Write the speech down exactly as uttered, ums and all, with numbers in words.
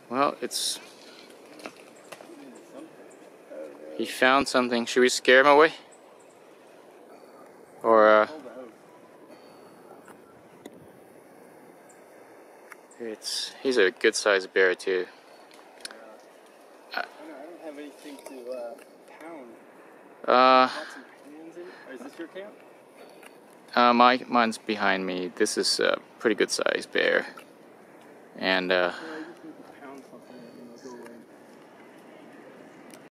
Well, it's... He found something. Should we scare him away? Or, uh... It's... He's a good-sized bear, too. I don't have anything to, uh, pound. Uh... Some hands in it. Or is this your camp? Uh, my, mine's behind me. This is a pretty good-sized bear. And, uh...